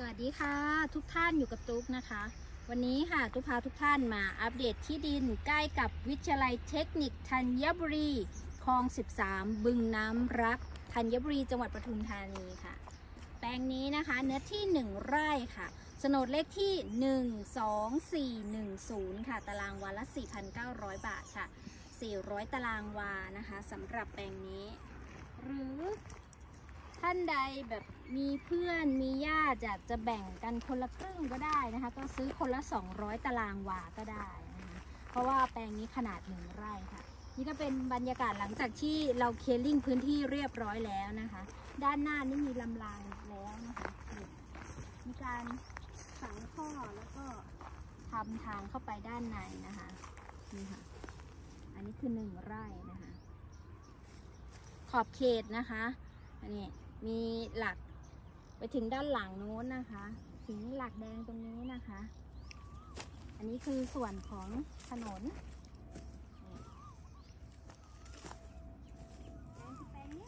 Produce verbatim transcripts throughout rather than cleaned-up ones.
วัสดีค่ะทุกท่านอยู่กับตุ๊กนะคะวันนี้ค่ะตุ๊กพาทุกท่านมาอัปเดตที่ดินใกล้กับวิทยาลัยเทคนิคธัญบุรีคลองสิบสามบึงน้ำรักธัญบุรีจังหวัดปทุมธานีค่ะแปลงนี้นะคะเนื้อที่หนึ่งไร่ค่ะโฉนดเลขที่หนึ่ง สอง สี่ หนึ่ง ศูนย์ค่ะตารางวาละ สี่พันเก้าร้อย บาทค่ะสี่ร้อยตารางวานะคะสำหรับแปลงนี้หรือท่านใดแบบมีเพื่อนมีญาติอยากจะแบ่งกันคนละครึ่งก็ได้นะคะก็ซื้อคนละสองร้อยตารางวาก็ได้นะคะเพราะว่าแปลงนี้ขนาดหนึ่งไร่ค่ะนี่ก็เป็นบรรยากาศหลังจากที่เราเคลียร์ลิ่งพื้นที่เรียบร้อยแล้วนะคะด้านหน้านี่มีลำรางแล้วนะคะมีการฝังท่อแล้วก็ทำทางเข้าไปด้านในนะคะนี่ค่ะอันนี้คือหนึ่งไร่นะคะขอบเขตนะคะอันนี้มีหลักไปถึงด้านหลังโน้นนะคะถึงหลักแดงตรงนี้นะคะอันนี้คือส่วนของถนนแปลงนี้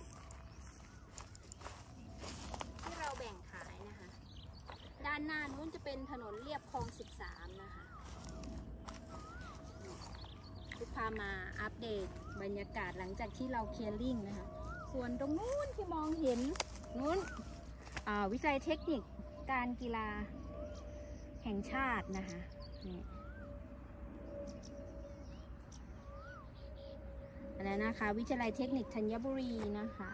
ที่เราแบ่งขายนะคะด้านหน้านู้นจะเป็นถนนเลียบคลองสิบสามนะคะลูกพามาอัปเดตบรรยากาศหลังจากที่เราเคลียร์ลิ่งนะคะส่วนตรงนู้นที่มองเห็นนู้นวิจัยเทคนิคการกีฬาแห่งชาตินะคะนี่อันนั้นนะคะวิทยาลัยเทคนิคธัญบุรีนะคะ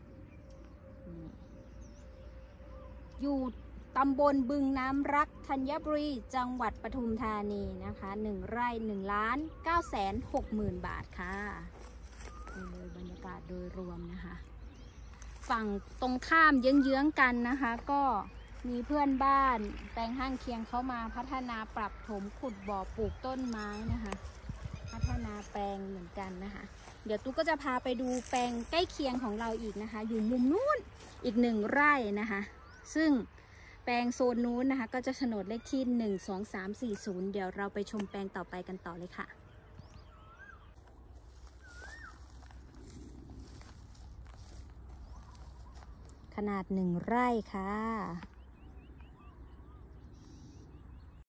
อยู่ตำบลบึงน้ำรักธัญบุรีจังหวัดปทุมธานีนะคะหนึ่งไร่หนึ่งล้านเก้าแสนหกหมื่นบาทค่ะนี่เลยบรรยากาศโดยรวมนะคะฝั่งตรงข้ามเยื้องๆกันนะคะก็มีเพื่อนบ้านแปลงข้างเคียงเขามาพัฒนาปรับถมขุดบ่อปลูกต้นไม้นะคะพัฒนาแปลงเหมือนกันนะคะเดี๋ยวตุ๊กก็จะพาไปดูแปลงใกล้เคียงของเราอีกนะคะอยู่มุมนู้นอีกหนึ่งไร่นะคะซึ่งแปลงโซนนู้นนะคะก็จะโฉนดเลขที่หนึ่ง สอง สาม สี่ ศูนย์เดี๋ยวเราไปชมแปลงต่อไปกันต่อเลยค่ะขนาดหนึ่งไร่ค่ะ